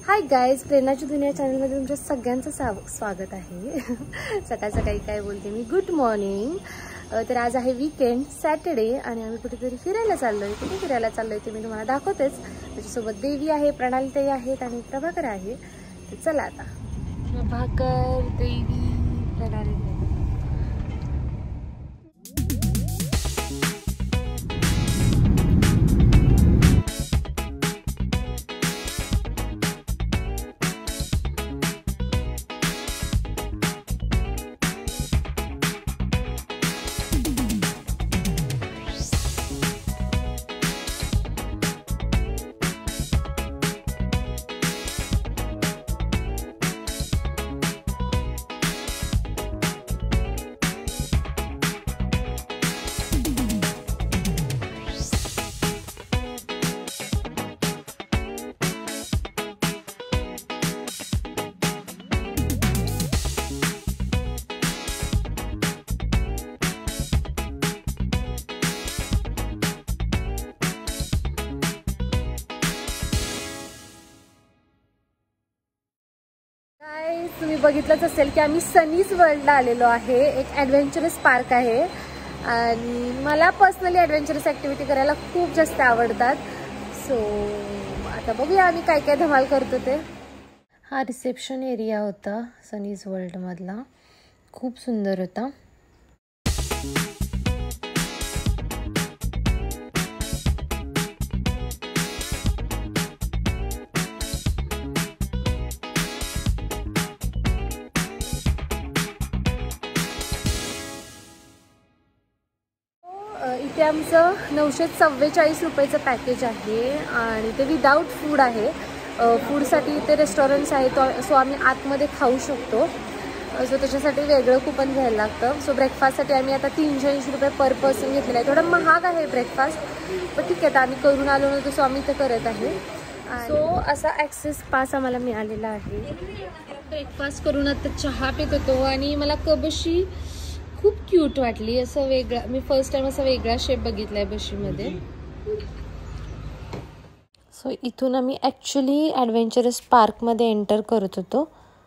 Hi guys, प्रेरणाची दुनिया चॅनलमध्ये तुमच्या सगळ्यांचं स्वागत आहे. सकाळ सकाळी काय बोलते मी, गुड मॉर्निंग. तर आज आहे वीकेंड, सॅटर्डे, आणि आम्ही कुठेतरी फिरायला चाललोय. कुठे फिरायला चाललोय ते मी तुम्हाला दाखवतेच. त्याच्यासोबत देवी आहे, प्रणालीताई आहेत आणि प्रभाकर आहे. तर चला आता, प्रभाकर, देवी, प्रणालीताई. तुम्ही बघितलंच असेल की आम्ही सनीज वर्ल्डला आलेलो आहे. एक ॲडव्हेंचरस पार्क आहे आणि मला पर्सनली ॲडव्हेंचरस ॲक्टिव्हिटी करायला खूप जास्त आवडतात. सो आता बघूया आम्ही काय काय धमाल करतो ते. हा रिसेप्शन एरिया होता सनीज वर्ल्डमधला, खूप सुंदर होता. इथे आमचं 944 रुपयाचं पॅकेज आहे आणि ते विदाऊट फूड आहे. फूडसाठी इथे रेस्टॉरंट्स आहेत, सो आम्ही आतमध्ये खाऊ शकतो. सो त्याच्यासाठी वेगळं कुपन घ्यायला लागतं. सो ब्रेकफास्टसाठी आम्ही आता 380 रुपये पर पर्सन घेतलेलं आहे. थोडं महाग आहे ब्रेकफास्ट, पण ठीक आहे, आता आम्ही करून आलो नव्हतो, सो आम्ही इथं करत आहे. सो असा ॲक्सेस पास आम्हाला मिळालेला आहे. ब्रेकफास्ट करून आता चहा पित होतो आणि मला कबशी खूप क्यूट वाटली. असं वेगळा, मी फर्स्ट टाइम असा वेगळा शेप बघितलाय बशीमध्ये. सो इथून आम्ही ॲक्च्युली ॲडव्हेंचरस पार्कमध्ये एंटर करत होतो.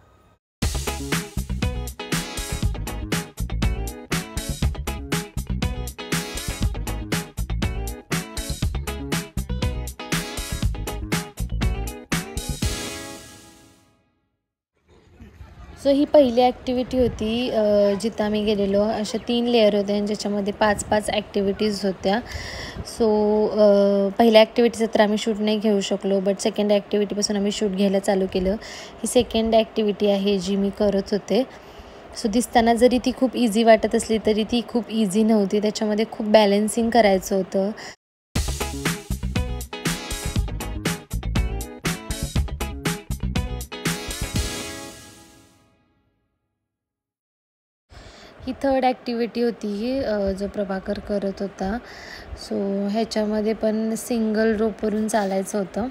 सो ही पहिली ॲक्टिव्हिटी होती जिथं आम्ही गेलेलो. अशा 3 लेअर होत्या आणि ज्याच्यामध्ये 5-5 ॲक्टिव्हिटीज होत्या. सो पहिल्या ॲक्टिव्हिटीचं तर आम्ही शूट नाही घेऊ शकलो, बट सेकंड ॲक्टिव्हिटीपासून आम्ही शूट घ्यायला चालू केलं. ही सेकंड ॲक्टिव्हिटी आहे जी मी करत होते. सो दिसताना जरी ती खूप इझी वाटत असली तरी ती खूप इझी नव्हती. त्याच्यामध्ये खूप बॅलन्सिंग करायचं होतं. ही थर्ड ॲक्टिव्हिटी होती जो प्रभाकर करत होता. सो ह्याच्यामध्ये पण सिंगल रोपवरून चालायचं होतं.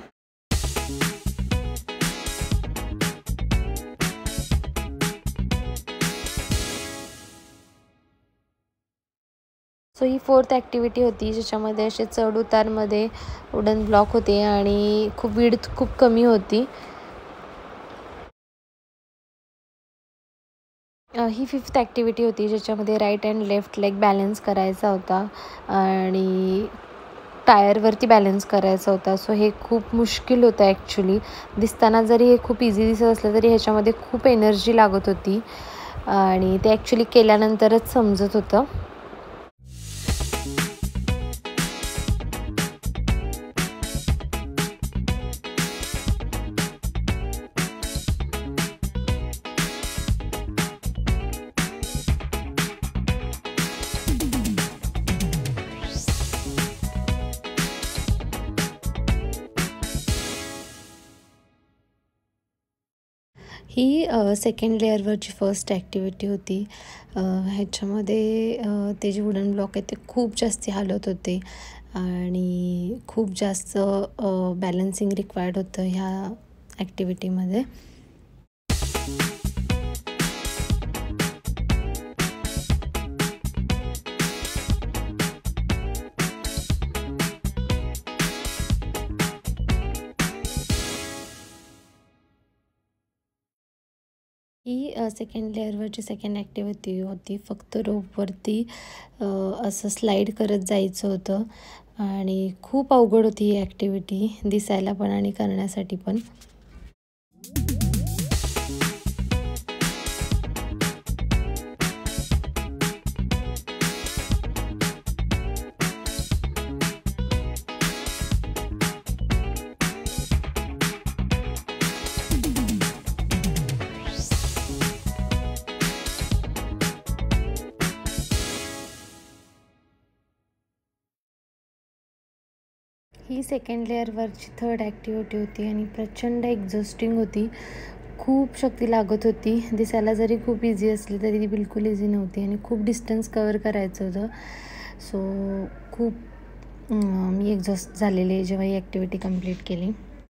सो ही फोर्थ ॲक्टिव्हिटी होती ज्याच्यामध्ये असे चढ उतारमध्ये वुडन ब्लॉक होते आणि खूप विड्थ खूप कमी होती. ही फिफ्थ ॲक्टिव्हिटी होती ज्याच्यामध्ये right and left leg balance करायचा होता आणि टायरवरती बॅलन्स करायचा होता. सो हे खूप मुश्किल होतं ॲक्च्युली. दिसताना जरी हे खूप इझी दिसत असलं तरी ह्याच्यामध्ये खूप एनर्जी लागत होती आणि ते ॲक्च्युली केल्यानंतरच समजत होतं. ही सेकंड लेअरवरची फर्स्ट ॲक्टिव्हिटी होती. ह्याच्यामध्ये ते जे वुडन ब्लॉक आहेत ते खूप जास्त हालत होते आणि खूप जास्त बॅलन्सिंग रिक्वायर्ड होतं ह्या ॲक्टिव्हिटीमध्ये. ही सेकंड लेअरवरची सेकंड ॲक्टिव्हिटी होती. फक्त रोपवरती असं स्लाईड करत जायचं होतं आणि खूप अवघड होती ही ॲक्टिव्हिटी, दिसायला पण आणि करण्यासाठी पण. ही सेकंड लेअरवरची थर्ड ॲक्टिव्हिटी होती आणि प्रचंड एक्झॉस्टिंग होती. खूप शक्ती लागत होती. दिसायला जरी खूप इझी असली तरी ती बिलकुल इझी नव्हती आणि खूप डिस्टन्स कवर करायचं होतं. सो खूप मी एक्झॉस्ट झालेले जेव्हा ही ॲक्टिव्हिटी कंप्लीट केली.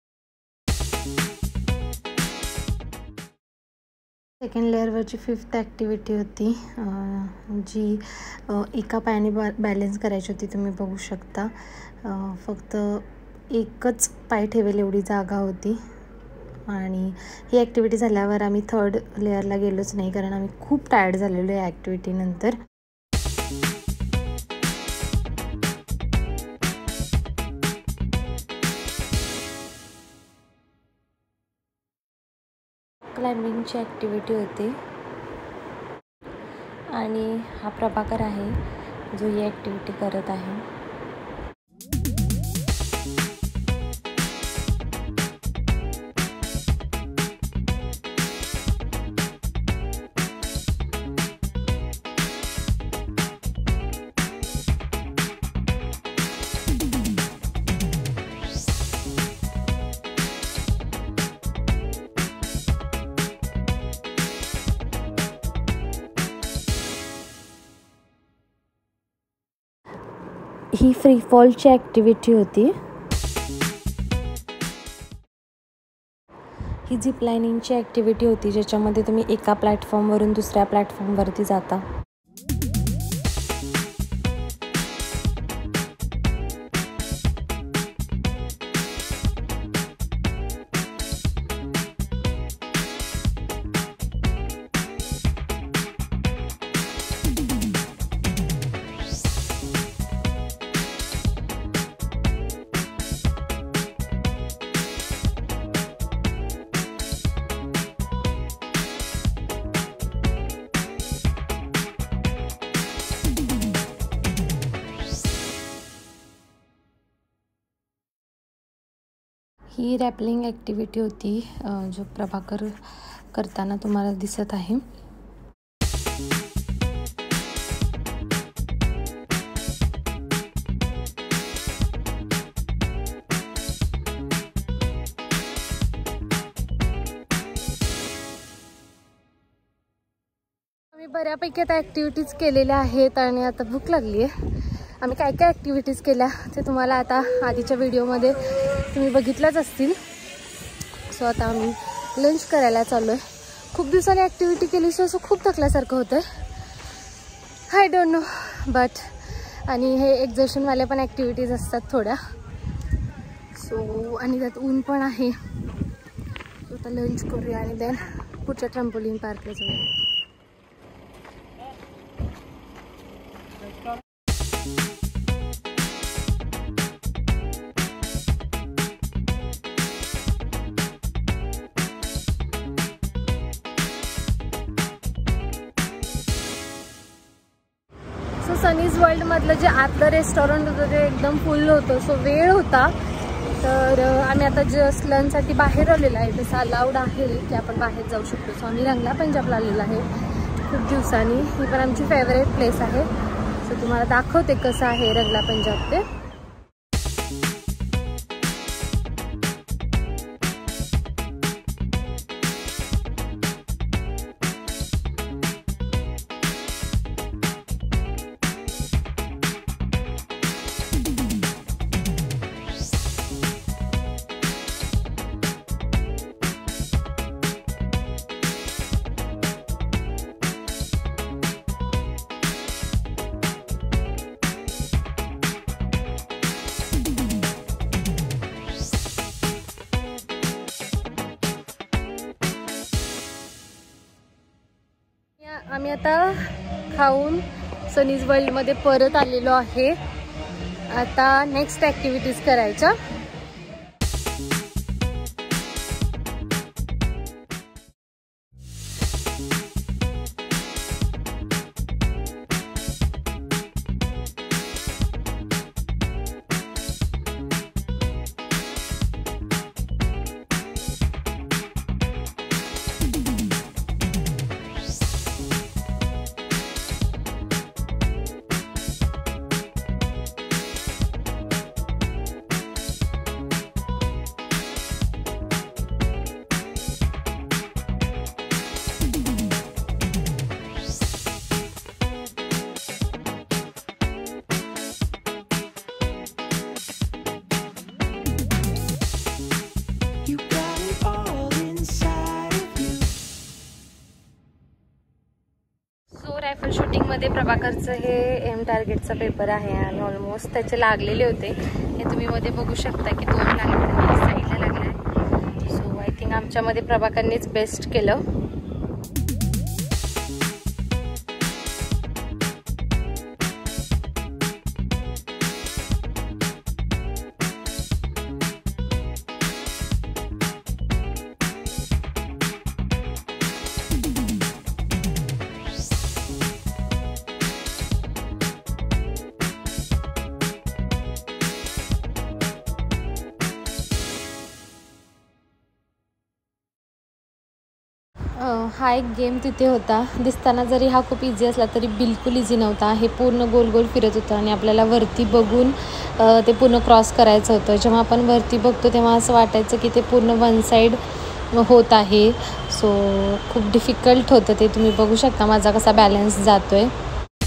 सेकंड लेअरवरची फिफ्थ ॲक्टिव्हिटी होती जी एका पायाने बॅलेन्स करायची होती. तुम्ही बघू शकता फक्त एकच पाय ठेवेल एवढी जागा होती. आणि ही ॲक्टिव्हिटी झाल्यावर आम्ही थर्ड लेअरला गेलोच नाही, कारण आम्ही खूप टायर्ड झालेलो या ॲक्टिव्हिटीनंतर. क्लाइम्बिंगची ॲक्टिव्हिटी होती आणि हा प्रभाकर आहे जो ही ॲक्टिव्हिटी करत आहे. ही फ्री फॉलची ॲक्टिव्हिटी होती. ही झिप लाईनिंगची ॲक्टिव्हिटी होती ज्याच्यामध्ये तुम्ही एका प्लॅटफॉर्मवरून दुसऱ्या प्लॅटफॉर्मवरती जाता. ही रॅपलिंग ॲक्टिव्हिटी होती जो प्रभाकर करताना तुम्हाला दिसत आहे. आम्ही बऱ्यापैकी आता ॲक्टिव्हिटीज केलेल्या आहेत आणि आता भूक लागली आहे. आम्ही काय काय ॲक्टिव्हिटीज केल्या ते तुम्हाला आता आधीच्या व्हिडिओमध्ये तुम्ही बघितल्याच असतील. सो आता आम्ही लंच करायला चाललो आहे. खूप दिवसांनी ॲक्टिव्हिटी केली सो असं खूप थकल्यासारखं होतं. आय डोंट नो बट आणि हे एक्झर्शनवाल्या पण ॲक्टिव्हिटीज असतात थोड्या. सो आणि त्यात ऊन पण आहे. सो आता लंच करूया आणि देन पुढच्या ट्रम्पोलिन पार्कला जाऊया. सो सनीज वर्ल्डमधलं जे आतलं रेस्टॉरंट होतं ते एकदम फुल होतं. सो वेळ होता तर आम्ही आता जस्ट लंचसाठी बाहेर आलेलो आहे. तसं अलाउड आहे की आपण बाहेर जाऊ शकतो. सो आम्ही रंगला पंजाबला आलेलो आहे खूप दिवसांनी. ही पण आमची फेवरेट प्लेस आहे. सो तुम्हाला दाखवते कसं आहे रंगला पंजाब ते. आम्ही आता खाऊन सनीज वर्ल्डमध्ये परत आलेलो आहे. आता नेक्स्ट ॲक्टिव्हिटीज करायच्या. रायफल शूटिंगमध्ये प्रभाकरचं हे एम टार्गेटचा पेपर आहे आणि ऑलमोस्ट त्याचे लागलेले होते. हे तुम्ही मध्ये बघू शकता की 2 लागले आणि साईडला लागले. सो आय थिंक आमच्यामध्ये प्रभाकरनेच बेस्ट केलं. हा एक गेम तिथे होता. दिसताना जरी हा खूप इझी असला तरी बिलकुल इझी नव्हता. हे पूर्ण गोल गोल फिरत होतं आणि आपल्याला वरती बघून ते पूर्ण क्रॉस करायचं होतं. जेव्हा आपण वरती बघतो तेव्हा असं वाटायचं की ते पूर्ण वन साईड होत आहे. सो खूप डिफिकल्ट होतं ते. तुम्ही बघू शकता माझा कसा बॅलन्स जातो आहे.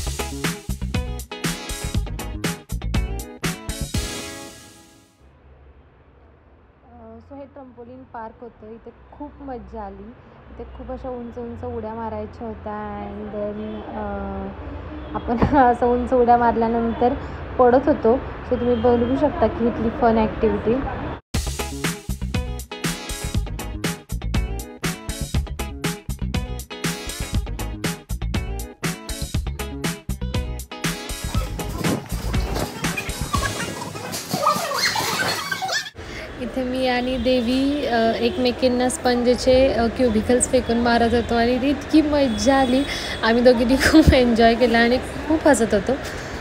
सो हे ट्रम्पोलिन पार्क होतं. इथे खूप मजा आली. इथे खूप अशा उंच उंच उड्या मारायच्या होत्या अँड देन आपण असं उंच उड्या मारल्यानंतर पडत होतो. सो तुम्ही बघू शकता की इथली फन ॲक्टिव्हिटी. इथे मी आणि देवी एकमेकींना स्पंजचे क्युबिकल्स फेकून मारत होतो आणि ती इतकी मजा आली. आम्ही दोघींनी खूप एन्जॉय केला आणि खूप हसत होतो.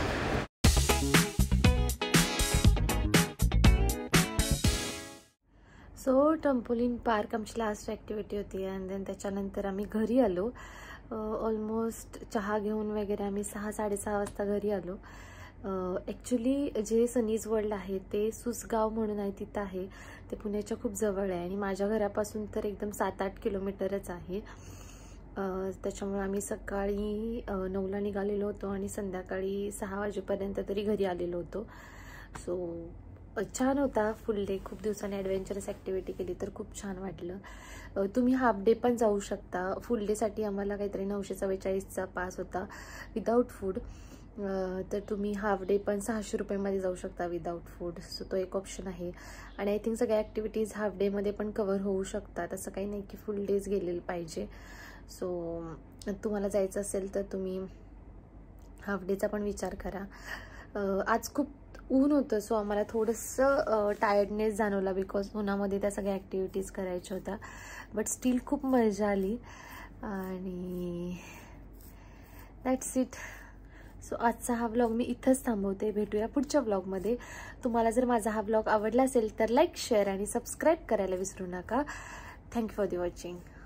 सो ट्रम्पोलिन पार्क आमची लास्ट ॲक्टिव्हिटी होती अँड देन त्याच्यानंतर आम्ही घरी आलो. ऑलमोस्ट चहा घेऊन वगैरे आम्ही 6-6:30 वाजता घरी आलो. ॲक्च्युली जे सनीज वर्ल्ड आहे ते सुसगाव म्हणून आहे, तिथं आहे. ते पुण्याच्या खूप जवळ आहे आणि माझ्या घरापासून तर एकदम 7-8 किलोमीटरच आहे. त्याच्यामुळे आम्ही सकाळी 9ला निघालेलो होतो आणि संध्याकाळी 6 वाजेपर्यंत तरी घरी आलेलो होतो. सो छान होता फुल डे. खूप दिवसांनी ॲडव्हेंचरस ॲक्टिव्हिटी केली तर खूप छान वाटलं. तुम्ही हाफ डे पण जाऊ शकता. फुल डेसाठी आम्हाला काहीतरी 944चा पास होता विदाऊट फूड. तर तुम्ही हाफ डे पण 600 रुपयामध्ये जाऊ शकता विदाऊट फूड. सो तो एक ऑप्शन आहे. आणि आय थिंक सगळ्या ॲक्टिव्हिटीज हाफ डेमध्ये पण कवर होऊ शकतात. असं काही नाही की फुल डेज गेलेलं पाहिजे. सो तुम्हाला जायचं असेल तर तुम्ही हाफ डेचा पण विचार करा. आज खूप ऊन होतं सो आम्हाला थोडंसं टायर्डनेस जाणवला बिकॉज उन्हामध्ये त्या सगळ्या ॲक्टिव्हिटीज करायच्या होत्या. बट स्टील खूप मजा आली आणि दॅट्स इट. सो आजचा हा व्लॉग मी इथंच थांबवते. भेटूया पुढच्या व्लॉगमध्ये. तुम्हाला जर माझा हा व्लॉग आवडला असेल तर लाईक, शेअर आणि सबस्क्राईब करायला विसरू नका. Thank you for the watching.